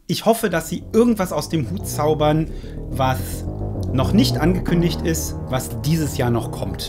Ich hoffe, dass sie irgendwas aus dem Hut zaubern, was noch nicht angekündigt ist, was dieses Jahr noch kommt.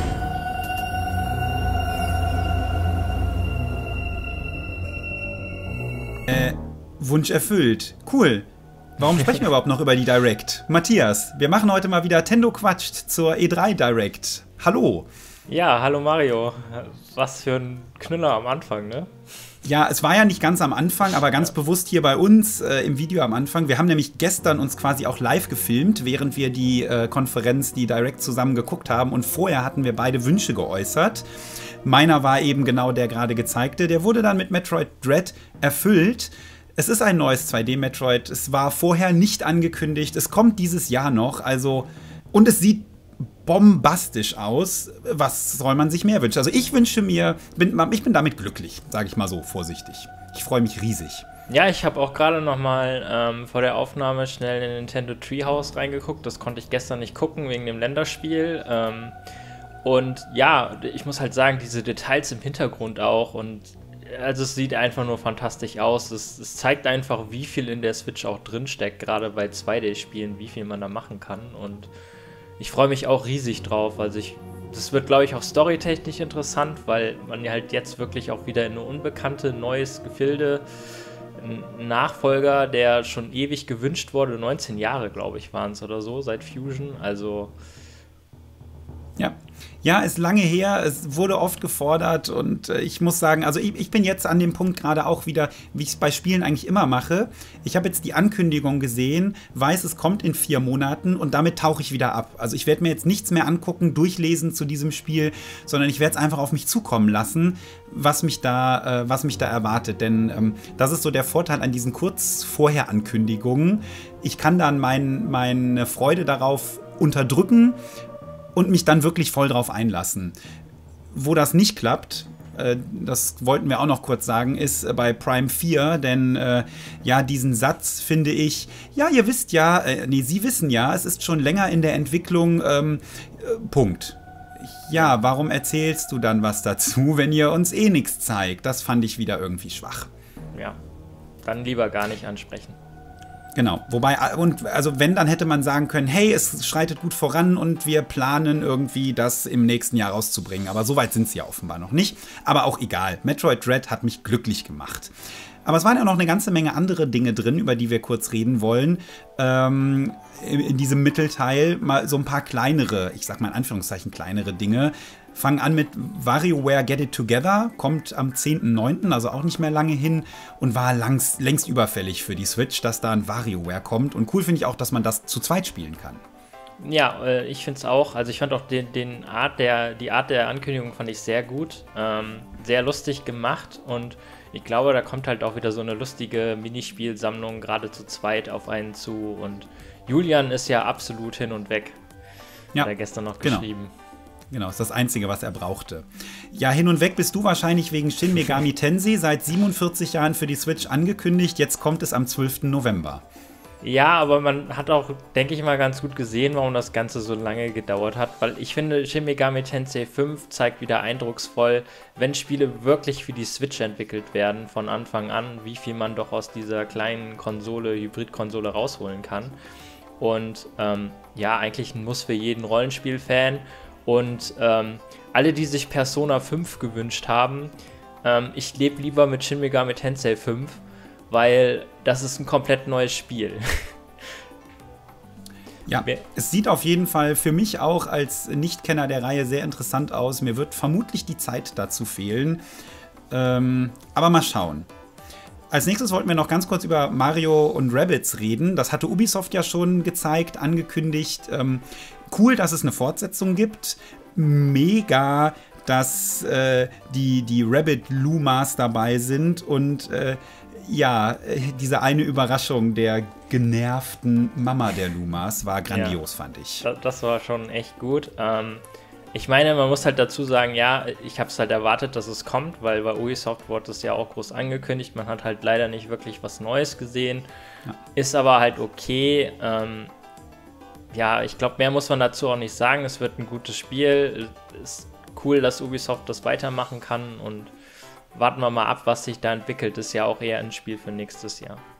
Wunsch erfüllt. Cool. Warum sprechen wir überhaupt noch über die Direct? Matthias, wir machen heute mal wieder Tendo quatscht zur E3 Direct. Hallo. Ja, hallo Mario. Was für ein Knüller am Anfang, ne? Ja, es war ja nicht ganz am Anfang, aber ganz bewusst hier bei uns im Video am Anfang. Wir haben nämlich gestern uns quasi auch live gefilmt, während wir die Konferenz, die Direct zusammen geguckt haben. Und vorher hatten wir beide Wünsche geäußert. Meiner war eben genau der gerade gezeigte. Der wurde dann mit Metroid Dread erfüllt. Es ist ein neues 2D-Metroid. Es war vorher nicht angekündigt. Es kommt dieses Jahr noch. Also, und es sieht bombastisch aus. Was soll man sich mehr wünschen? Also ich wünsche mir, ich bin damit glücklich, sage ich mal so vorsichtig. Ich freue mich riesig. Ja, ich habe auch gerade noch mal vor der Aufnahme schnell in Nintendo Treehouse reingeguckt. Das konnte ich gestern nicht gucken, wegen dem Länderspiel. Und ja, ich muss halt sagen, diese Details im Hintergrund auch und also es sieht einfach nur fantastisch aus. Es zeigt einfach, wie viel in der Switch auch drinsteckt, gerade bei 2D-Spielen, wie viel man da machen kann. Und ich freue mich auch riesig drauf. Also das wird, glaube ich, auch storytechnisch interessant, weil man ja halt jetzt wirklich auch wieder in eine unbekannte, neues Gefilde, ein Nachfolger, der schon ewig gewünscht wurde, 19 Jahre, glaube ich, waren es oder so, seit Fusion. Also Ja, ist lange her, es wurde oft gefordert und ich muss sagen, also ich bin jetzt an dem Punkt gerade auch wieder, wie ich es bei Spielen eigentlich immer mache. Ich habe jetzt die Ankündigung gesehen, weiß, es kommt in 4 Monaten und damit tauche ich wieder ab. Also ich werde mir jetzt nichts mehr angucken, durchlesen zu diesem Spiel, sondern ich werde es einfach auf mich zukommen lassen, was mich da erwartet. Denn das ist so der Vorteil an diesen kurz vorher Ankündigungen. Ich kann dann meine Freude darauf unterdrücken und mich dann wirklich voll drauf einlassen. Wo das nicht klappt, das wollten wir auch noch kurz sagen, ist bei Prime 4, denn ja, diesen Satz finde ich, ja, ihr wisst ja, Sie wissen ja, es ist schon länger in der Entwicklung, Punkt. Ja, warum erzählst du dann was dazu, wenn ihr uns eh nichts zeigt? Das fand ich wieder irgendwie schwach. ja, dann lieber gar nicht ansprechen. Genau, wobei, und also wenn, dann hätte man sagen können, hey, es schreitet gut voran und wir planen irgendwie das im nächsten Jahr rauszubringen. Aber so weit sind sie ja offenbar noch nicht. Aber auch egal, Metroid Dread hat mich glücklich gemacht. Aber es waren ja noch eine ganze Menge andere Dinge drin, über die wir kurz reden wollen. In diesem Mittelteil mal so ein paar kleinere, ich sag mal in Anführungszeichen kleinere Dinge. Fangen an mit WarioWare Get It Together, kommt am 10.9., also auch nicht mehr lange hin und war längst überfällig für die Switch, dass da ein WarioWare kommt. Und cool finde ich auch, dass man das zu zweit spielen kann. Ja, ich finde es auch. Also ich fand auch die Art der Ankündigung fand ich sehr gut, sehr lustig gemacht und ich glaube, da kommt halt auch wieder so eine lustige Minispielsammlung gerade zu zweit auf einen zu und Julian ist ja absolut hin und weg. Ja, hat er gestern noch geschrieben. Genau, ist das Einzige, was er brauchte. Ja, hin und weg bist du wahrscheinlich wegen Shin Megami Tensei, seit 47 Jahren für die Switch angekündigt. Jetzt kommt es am 12. November. Ja, aber man hat auch, denke ich mal, ganz gut gesehen, warum das Ganze so lange gedauert hat, weil ich finde, Shin Megami Tensei 5 zeigt wieder eindrucksvoll, wenn Spiele wirklich für die Switch entwickelt werden, von Anfang an, wie viel man doch aus dieser kleinen Konsole, Hybrid-Konsole rausholen kann. Und ja, eigentlich ein Muss für jeden Rollenspiel-Fan. Und alle, die sich Persona 5 gewünscht haben, ich lebe lieber mit Shin Megami Tensei 5, weil das ist ein komplett neues Spiel. Ja, es sieht auf jeden Fall für mich auch als Nichtkenner der Reihe sehr interessant aus. Mir wird vermutlich die Zeit dazu fehlen. Aber mal schauen. Als nächstes wollten wir noch ganz kurz über Mario und Rabbids reden. Das hatte Ubisoft ja schon gezeigt, angekündigt. Cool, dass es eine Fortsetzung gibt. Mega, dass die Rabbid-Lumas dabei sind. Und ja, diese eine Überraschung der genervten Mama der Lumas war grandios, fand ich. Das war schon echt gut. Ich meine, man muss halt dazu sagen, ja, ich habe es halt erwartet, dass es kommt, weil bei Ubisoft wurde es ja auch groß angekündigt. Man hat halt leider nicht wirklich was Neues gesehen. Ja. Ist aber halt okay. Ja, ich glaube, mehr muss man dazu auch nicht sagen. Es wird ein gutes Spiel. Ist cool, dass Ubisoft das weitermachen kann und warten wir mal ab, was sich da entwickelt. Ist ja auch eher ein Spiel für nächstes Jahr.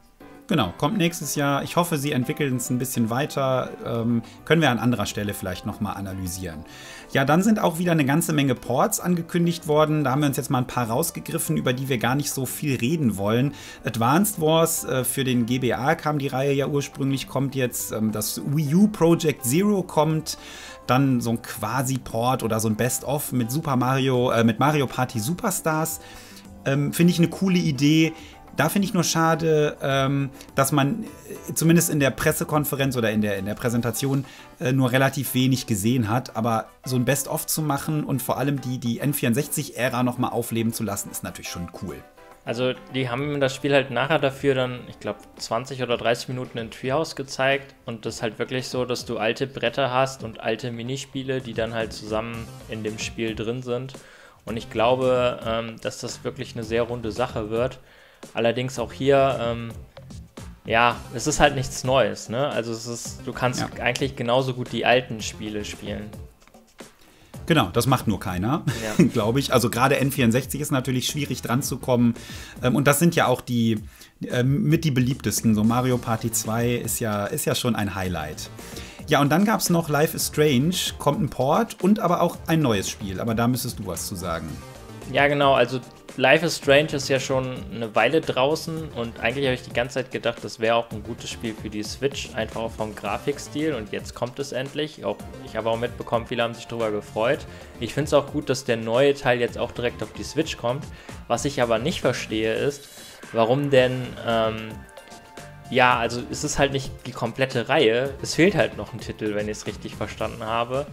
Genau, kommt nächstes Jahr. Ich hoffe, sie entwickeln es ein bisschen weiter. Können wir an anderer Stelle vielleicht nochmal analysieren. Ja, dann sind auch wieder eine ganze Menge Ports angekündigt worden. Da haben wir uns jetzt mal ein paar rausgegriffen, über die wir gar nicht so viel reden wollen. Advanced Wars für den GBA kam die Reihe ja ursprünglich, kommt jetzt. Das Wii U Project Zero kommt. Dann so ein Quasi-Port oder so ein Best-of mit mit Mario Party Superstars. Finde ich eine coole Idee. Da finde ich nur schade, dass man zumindest in der Pressekonferenz oder in der Präsentation nur relativ wenig gesehen hat. Aber so ein Best-of zu machen und vor allem die N64-Ära nochmal aufleben zu lassen, ist natürlich schon cool. Also die haben das Spiel halt nachher dafür dann, ich glaube, 20 oder 30 Minuten in Treehouse gezeigt. Und das ist halt wirklich so, dass du alte Bretter hast und alte Minispiele, die dann halt zusammen in dem Spiel drin sind. Und ich glaube, dass das wirklich eine sehr runde Sache wird. Allerdings auch hier, es ist halt nichts Neues, ne? Also du kannst eigentlich genauso gut die alten Spiele spielen. Genau, das macht nur keiner, glaube ich. Also gerade N64 ist natürlich schwierig dran zu kommen. Und das sind ja auch mit die beliebtesten. So Mario Party 2 ist ja schon ein Highlight. Ja, und dann gab es noch Life is Strange, kommt ein Port und aber auch ein neues Spiel. Aber da müsstest du was zu sagen. Ja, genau, also Life is Strange ist ja schon eine Weile draußen und eigentlich habe ich die ganze Zeit gedacht, das wäre auch ein gutes Spiel für die Switch, einfach auch vom Grafikstil, und jetzt kommt es endlich. Ich habe auch mitbekommen, viele haben sich darüber gefreut. Ich finde es auch gut, dass der neue Teil jetzt auch direkt auf die Switch kommt. Was ich aber nicht verstehe ist, warum denn, also es ist halt nicht die komplette Reihe, es fehlt halt noch ein Titel, wenn ich es richtig verstanden habe.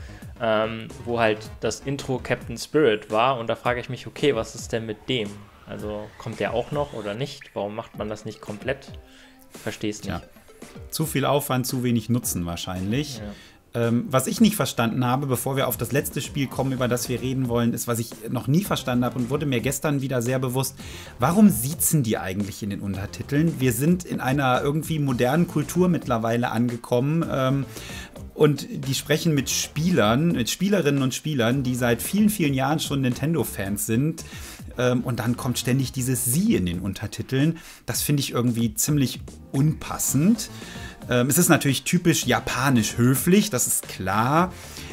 Wo halt das Intro Captain Spirit war, und da frage ich mich, okay, was ist denn mit dem? Also kommt der auch noch oder nicht? Warum macht man das nicht komplett? Verstehe es nicht. Ja. Zu viel Aufwand, zu wenig Nutzen wahrscheinlich. Ja. Was ich nicht verstanden habe, bevor wir auf das letzte Spiel kommen, über das wir reden wollen, ist, was ich noch nie verstanden habe und wurde mir gestern wieder sehr bewusst, warum siezen die eigentlich in den Untertiteln? Wir sind in einer irgendwie modernen Kultur mittlerweile angekommen, und die sprechen mit Spielerinnen und Spielern, die seit vielen, vielen Jahren schon Nintendo-Fans sind. Und dann kommt ständig dieses Sie in den Untertiteln. Das finde ich irgendwie ziemlich unpassend. Es ist natürlich typisch japanisch höflich, das ist klar.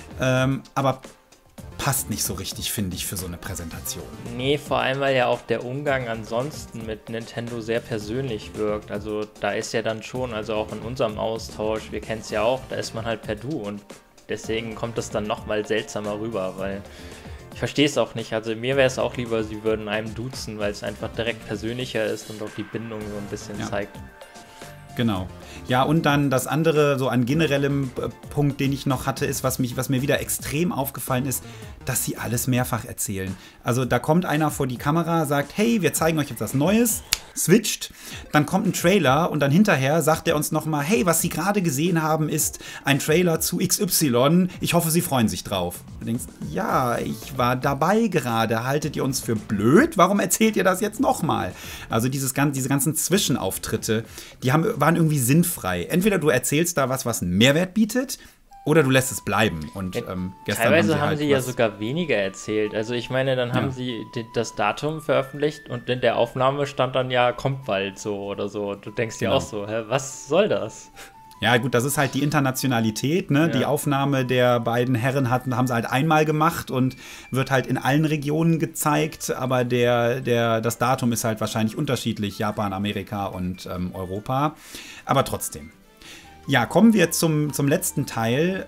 Aber passt nicht so richtig, finde ich, für so eine Präsentation. Nee, vor allem, weil ja auch der Umgang ansonsten mit Nintendo sehr persönlich wirkt. Also da ist ja dann schon, also auch in unserem Austausch, wir kennen es ja auch, da ist man halt per Du, und deswegen kommt es dann nochmal seltsamer rüber, weil ich verstehe es auch nicht. Also mir wäre es auch lieber, sie würden einem duzen, weil es einfach direkt persönlicher ist und auch die Bindung so ein bisschen zeigt. Genau. Ja, und dann das andere, so an generellem Punkt, den ich noch hatte, ist, was mir wieder extrem aufgefallen ist, dass sie alles mehrfach erzählen. Also da kommt einer vor die Kamera, sagt, hey, wir zeigen euch jetzt was Neues, switcht, dann kommt ein Trailer und dann hinterher sagt er uns nochmal, hey, was Sie gerade gesehen haben, ist ein Trailer zu XY, ich hoffe, Sie freuen sich drauf. Du denkst, ja, ich war dabei gerade, haltet ihr uns für blöd? Warum erzählt ihr das jetzt nochmal? Also diese ganzen Zwischenauftritte, die waren irgendwie sinnfrei. Entweder du erzählst da was einen Mehrwert bietet, oder du lässt es bleiben. Und gestern teilweise haben sie ja sogar weniger erzählt. Also ich meine, dann haben sie das Datum veröffentlicht und in der Aufnahme stand dann ja, kommt bald so oder so. Du denkst dir auch so, was soll das? Ja gut, das ist halt die Internationalität, ne? Ja. Die Aufnahme der beiden Herren haben sie halt einmal gemacht und wird halt in allen Regionen gezeigt, aber das Datum ist halt wahrscheinlich unterschiedlich, Japan, Amerika und Europa. Aber trotzdem. Ja, kommen wir zum letzten Teil,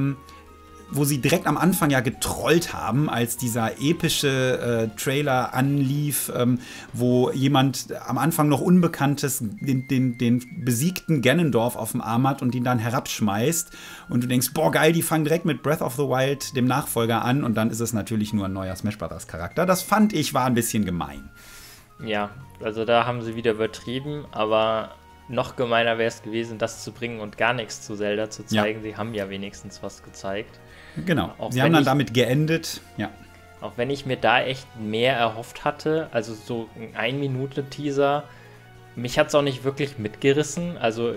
wo sie direkt am Anfang ja getrollt haben, als dieser epische Trailer anlief, wo jemand am Anfang noch Unbekanntes den besiegten Ganondorf auf dem Arm hat und ihn dann herabschmeißt. Und du denkst, boah, geil, die fangen direkt mit Breath of the Wild, dem Nachfolger, an. Und dann ist es natürlich nur ein neuer Smash Bros. Charakter. Das fand ich, war ein bisschen gemein. Ja, also da haben sie wieder übertrieben, aber noch gemeiner wäre es gewesen, das zu bringen und gar nichts zu Zelda zu zeigen. Ja. Sie haben ja wenigstens was gezeigt. Genau, sie haben dann damit geendet, ja. Auch wenn ich mir da echt mehr erhofft hatte, also so ein 1-Minute-Teaser, mich hat es auch nicht wirklich mitgerissen, also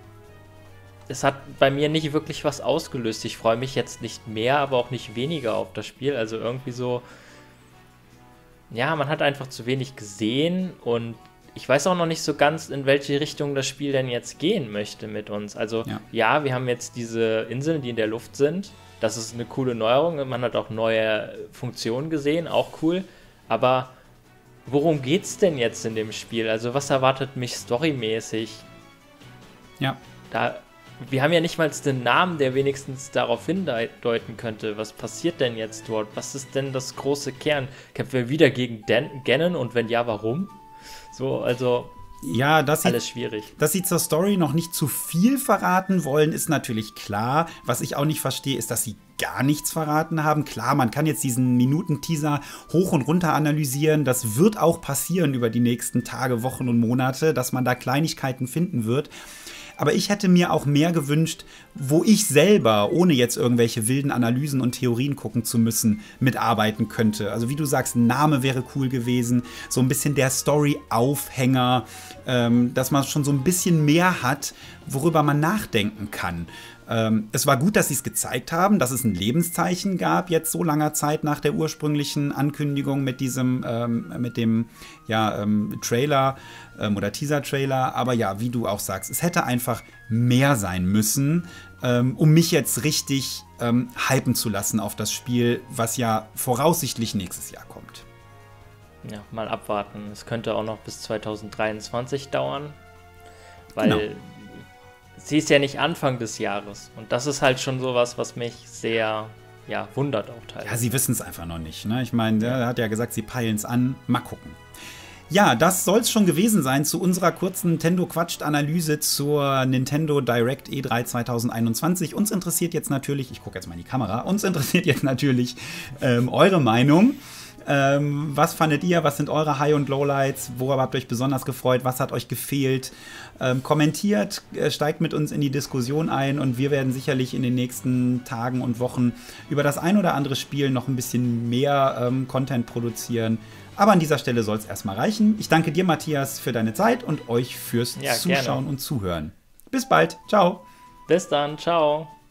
es hat bei mir nicht wirklich was ausgelöst. Ich freue mich jetzt nicht mehr, aber auch nicht weniger auf das Spiel, also irgendwie so, ja, man hat einfach zu wenig gesehen und ich weiß auch noch nicht so ganz, in welche Richtung das Spiel denn jetzt gehen möchte mit uns. Also ja, wir haben jetzt diese Inseln, die in der Luft sind. Das ist eine coole Neuerung. Man hat auch neue Funktionen gesehen, auch cool. Aber worum geht's denn jetzt in dem Spiel? Also was erwartet mich storymäßig? Ja. Wir haben ja nicht mal den Namen, der wenigstens darauf hindeuten könnte. Was passiert denn jetzt dort? Was ist denn das große Kern? Kämpfen wir wieder gegen Ganon und wenn ja, warum? So, also ja, alles schwierig. Dass sie zur Story noch nicht zu viel verraten wollen, ist natürlich klar. Was ich auch nicht verstehe, ist, dass sie gar nichts verraten haben. Klar, man kann jetzt diesen Minuten-Teaser hoch und runter analysieren. Das wird auch passieren über die nächsten Tage, Wochen und Monate, dass man da Kleinigkeiten finden wird. Aber ich hätte mir auch mehr gewünscht, wo ich selber, ohne jetzt irgendwelche wilden Analysen und Theorien gucken zu müssen, mitarbeiten könnte. Also wie du sagst, ein Name wäre cool gewesen. So ein bisschen der Story-Aufhänger, dass man schon so ein bisschen mehr hat, worüber man nachdenken kann. Es war gut, dass sie es gezeigt haben, dass es ein Lebenszeichen gab, jetzt so langer Zeit nach der ursprünglichen Ankündigung mit diesem, Trailer oder Teaser-Trailer. Aber ja, wie du auch sagst, es hätte einfach mehr sein müssen, um mich jetzt richtig hypen zu lassen auf das Spiel, was ja voraussichtlich nächstes Jahr kommt. Ja, mal abwarten. Es könnte auch noch bis 2023 dauern, weil sie ist ja nicht Anfang des Jahres. Und das ist halt schon sowas, was mich sehr, wundert auch teilweise. Ja, sie wissen es einfach noch nicht. Ne? Ich meine, der hat ja gesagt, sie peilen es an. Mal gucken. Ja, das soll es schon gewesen sein zu unserer kurzen Nintendo-Quatscht-Analyse zur Nintendo Direct E3 2021. Uns interessiert jetzt natürlich, ich gucke jetzt mal in die Kamera, uns interessiert jetzt natürlich eure Meinung. Was fandet ihr? Was sind eure High- und Lowlights? Worüber habt ihr euch besonders gefreut? Was hat euch gefehlt? Kommentiert, steigt mit uns in die Diskussion ein und wir werden sicherlich in den nächsten Tagen und Wochen über das ein oder andere Spiel noch ein bisschen mehr Content produzieren. Aber an dieser Stelle soll es erstmal reichen. Ich danke dir, Matthias, für deine Zeit und euch fürs Zuschauen und Zuhören. Bis bald. Ciao. Bis dann. Ciao.